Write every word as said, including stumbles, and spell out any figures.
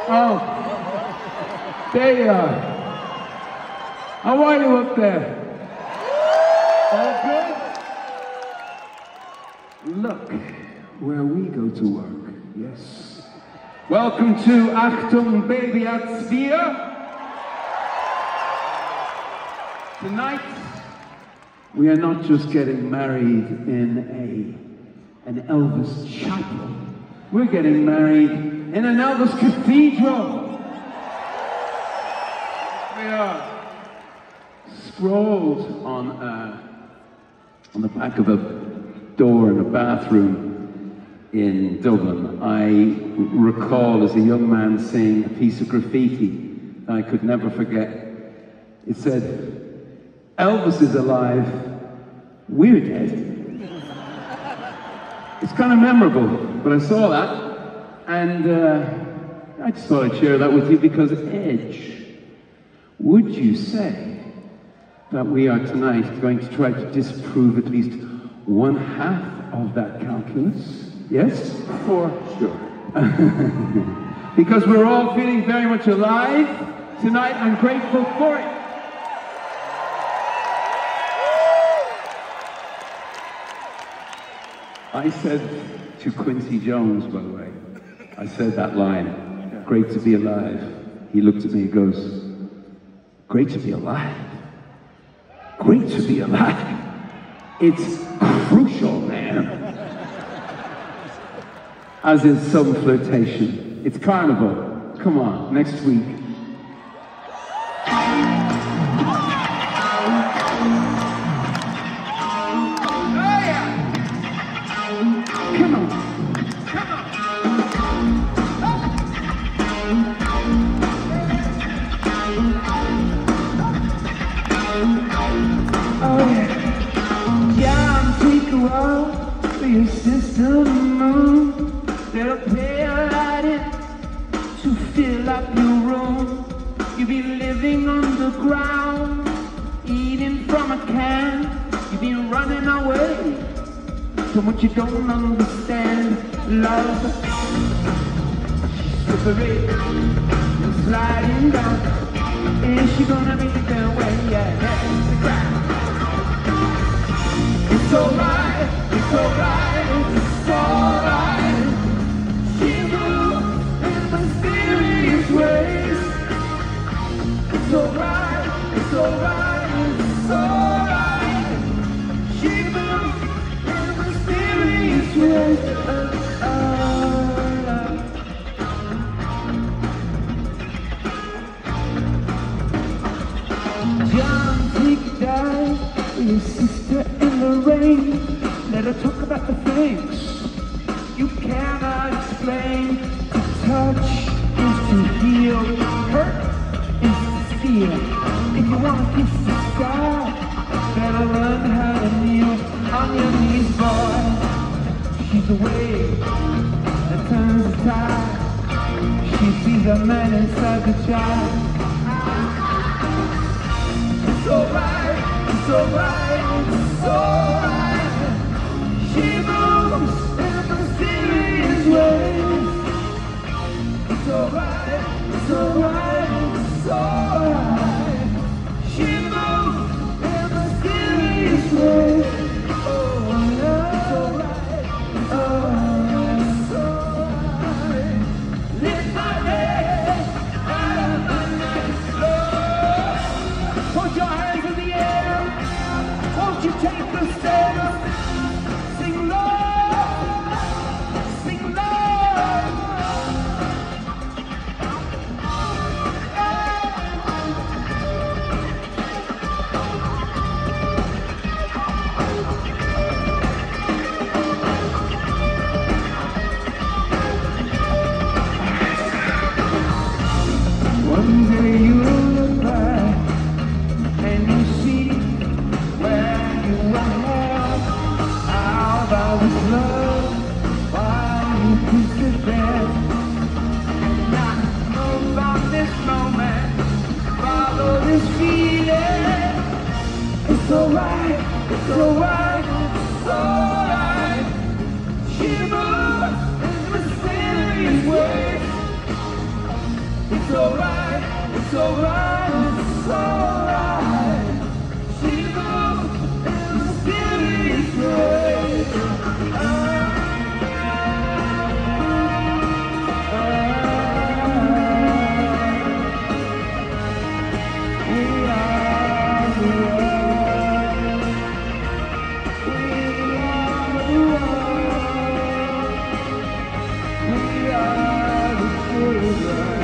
Oh, there you are. How are you up there? All good? Look where we go to work, yes. Welcome to Achtung Baby at Sphere. Tonight, we are not just getting married in a an Elvis chapel. We're getting married in an Elvis cathedral. We are scrolled on uh, on the back of a door in a bathroom in Dublin. I recall as a young man seeing a piece of graffiti that I could never forget. It said, "Elvis is alive, we're dead." It's kind of memorable, but I saw that, and uh, I just thought I'd share that with you because Edge, would you say that we are tonight going to try to disprove at least one half of that calculus? Yes? For sure. Because we're all feeling very much alive tonight. I'm grateful for it. I said to Quincy Jones, by the way, I said that line, "Great to be alive." He looked at me and goes, "Great to be alive? Great to be alive? It's crucial, man." As is some flirtation. It's carnival. Come on, next week. Your sister moon, there'll pay a light in to fill up your room. You'll be living underground, eating from a can. You've been running away from what you don't understand. Love, slippery, and sliding down. Is she gonna be there when you hit the ground? It's alright, it's alright, it's alright. She moves in mysterious ways. It's alright, it's alright, it's alright. She moves in mysterious ways. Uh, uh. John, take a dive with your sister in the rain. Let her talk about the things you cannot explain. To touch is to heal, hurt is to steal. If you want to kiss the sky, better learn how to kneel on your knees, boy. She's the wave that turns the tide. She sees a man inside the child. It's alright, it's alright, it's alright. She moves in mysterious ways. It's alright, it's alright, it's alright. She moves in mysterious ways. Oh, yeah, it's alright, oh, it's alright. Lift my head out of my night floor. Put your hands in the air. Won't you take the stairs? Sing love, sing love. One day you'll look back and you see where you were held. How about this love while you kissed it there? Now move on this moment, follow this feeling. It's alright, it's alright, it's alright. She moves in mysterious ways. it's alright, it's alright, it's alright. See the love and the spirit pray. We are the world. We are the world. We are the children.